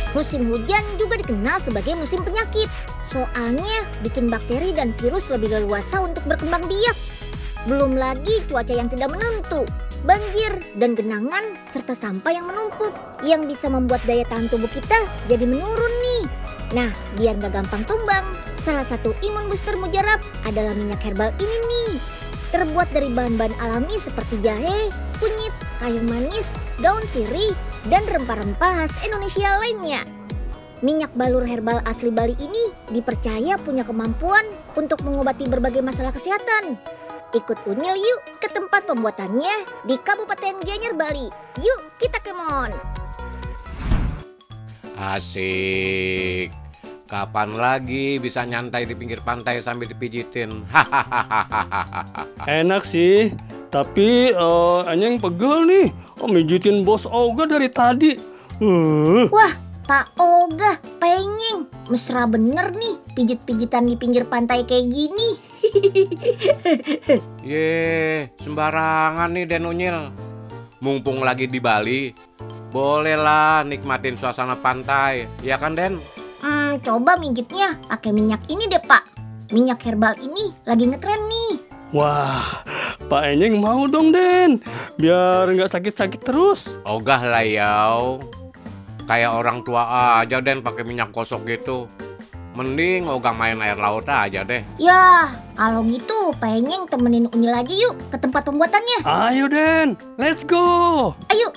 Musim hujan juga dikenal sebagai musim penyakit. Soalnya bikin bakteri dan virus lebih leluasa untuk berkembang biak. Belum lagi cuaca yang tidak menentu, banjir dan genangan, serta sampah yang menumpuk yang bisa membuat daya tahan tubuh kita jadi menurun nih. Nah, biar gak gampang tumbang, salah satu imun booster mujarab adalah minyak herbal ini nih. Terbuat dari bahan-bahan alami seperti jahe, kunyit, kayu manis, daun sirih, dan rempah-rempah khas Indonesia lainnya. Minyak balur herbal asli Bali ini dipercaya punya kemampuan untuk mengobati berbagai masalah kesehatan. Ikut Unyil yuk ke tempat pembuatannya di Kabupaten Gianyar, Bali. Yuk kita kemon. Asik. Kapan lagi bisa nyantai di pinggir pantai sambil dipijitin? Hahaha. Enak sih, tapi Anyeng pegel nih. Mijitin bos Oga dari tadi. Wah, Pak Oga, pengen. Mesra bener nih pijit-pijitan di pinggir pantai kayak gini. Ye, sembarangan nih Den Unyil. Mumpung lagi di Bali, bolehlah nikmatin suasana pantai, ya kan Den? Coba mijitnya pakai minyak ini deh Pak. Minyak herbal ini lagi ngetren nih. Wah, Pak Enyeng mau dong Den, biar nggak sakit-sakit terus. Ogah lah yau. Kayak orang tua aja Den pakai minyak gosok gitu. Mending Ogah main air laut aja deh. Ya, kalau gitu pengen temenin Unyil aja yuk ke tempat pembuatannya. Ayo Den, let's go. Ayo.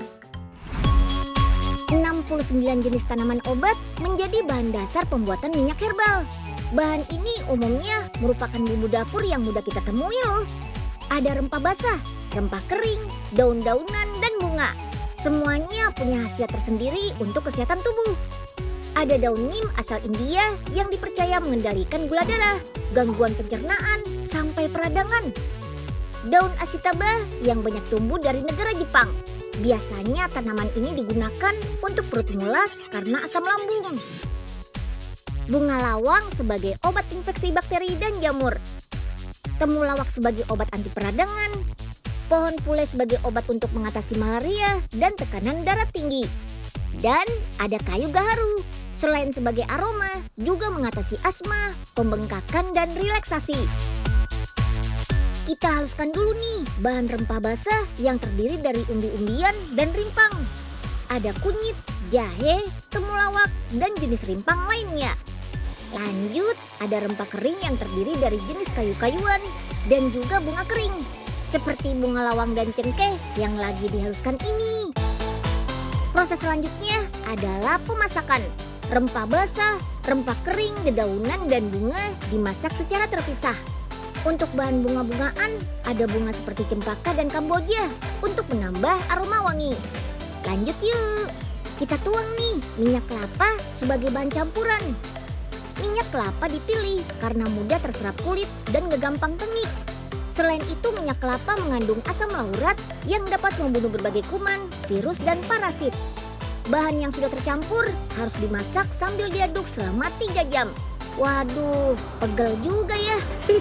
69 jenis tanaman obat menjadi bahan dasar pembuatan minyak herbal. Bahan ini umumnya merupakan bumbu dapur yang mudah kita temui loh. Ada rempah basah, rempah kering, daun-daunan, dan bunga. Semuanya punya khasiat tersendiri untuk kesehatan tubuh. Ada daun neem asal India yang dipercaya mengendalikan gula darah, gangguan pencernaan, sampai peradangan. Daun asitaba yang banyak tumbuh dari negara Jepang. Biasanya tanaman ini digunakan untuk perut mulas karena asam lambung. Bunga lawang sebagai obat infeksi bakteri dan jamur. Temulawak sebagai obat anti peradangan. Pohon pule sebagai obat untuk mengatasi malaria dan tekanan darah tinggi. Dan ada kayu gaharu. Selain sebagai aroma, juga mengatasi asma, pembengkakan, dan relaksasi. Kita haluskan dulu nih bahan rempah basah yang terdiri dari umbi-umbian dan rimpang. Ada kunyit, jahe, temulawak, dan jenis rimpang lainnya. Lanjut, ada rempah kering yang terdiri dari jenis kayu-kayuan dan juga bunga kering. Seperti bunga lawang dan cengkeh yang lagi dihaluskan ini. Proses selanjutnya adalah pemasakan. Rempah basah, rempah kering, dedaunan, dan bunga dimasak secara terpisah. Untuk bahan bunga-bungaan, ada bunga seperti cempaka dan kamboja untuk menambah aroma wangi. Lanjut yuk, kita tuang nih minyak kelapa sebagai bahan campuran. Minyak kelapa dipilih karena mudah terserap kulit dan gak gampang tengik. Selain itu, minyak kelapa mengandung asam laurat yang dapat membunuh berbagai kuman, virus, dan parasit. Bahan yang sudah tercampur harus dimasak sambil diaduk selama 3 jam. Waduh, pegel juga ya.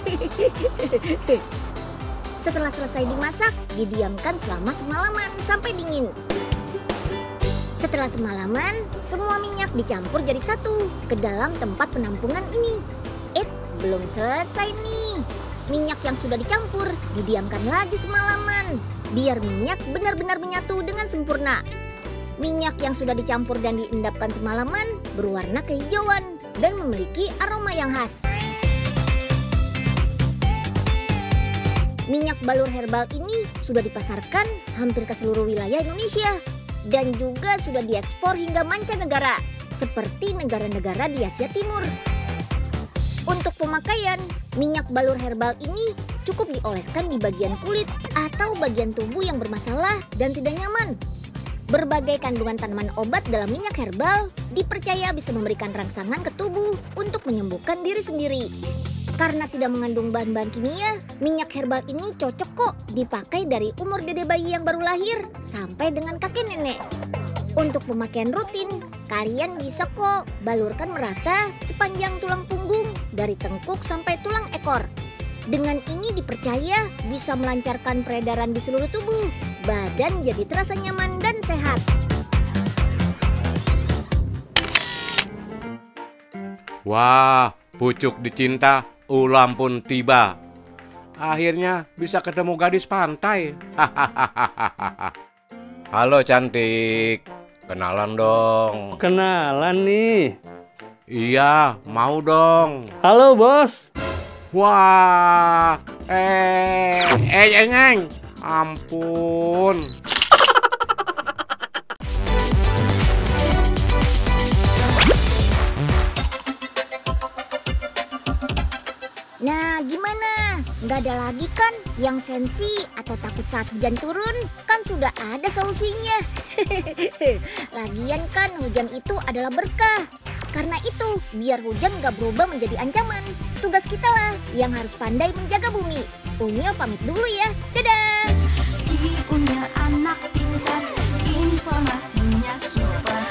Setelah selesai dimasak, didiamkan selama semalaman sampai dingin. Setelah semalaman, semua minyak dicampur jadi satu ke dalam tempat penampungan ini. Belum selesai nih. Minyak yang sudah dicampur didiamkan lagi semalaman, biar minyak benar-benar menyatu dengan sempurna. Minyak yang sudah dicampur dan diendapkan semalaman berwarna kehijauan dan memiliki aroma yang khas. Minyak balur herbal ini sudah dipasarkan hampir ke seluruh wilayah Indonesia dan juga sudah diekspor hingga mancanegara seperti negara-negara di Asia Timur. Untuk pemakaian, minyak balur herbal ini cukup dioleskan di bagian kulit atau bagian tubuh yang bermasalah dan tidak nyaman. Berbagai kandungan tanaman obat dalam minyak herbal dipercaya bisa memberikan rangsangan ke tubuh untuk menyembuhkan diri sendiri. Karena tidak mengandung bahan-bahan kimia, minyak herbal ini cocok kok dipakai dari umur dede bayi yang baru lahir sampai dengan kakek nenek. Untuk pemakaian rutin, kalian bisa kok balurkan merata sepanjang tulang punggung dari tengkuk sampai tulang ekor. Dengan ini dipercaya bisa melancarkan peredaran di seluruh tubuh. Badan jadi terasa nyaman dan sehat. Wah, pucuk dicinta, ulam pun tiba. Akhirnya bisa ketemu gadis pantai. Halo cantik, kenalan dong. Kenalan nih. Iya, mau dong. Halo bos. Wah, Neng, ampun. Nah, gimana? Nggak ada lagi kan yang sensi atau takut saat hujan turun? Kan sudah ada solusinya. Lagian kan hujan itu adalah berkah. Karena itu, biar hujan nggak berubah menjadi ancaman. Tugas kita lah yang harus pandai menjaga bumi. Unyil pamit dulu ya. Dadah! Si Unyil anak pintar, informasinya super.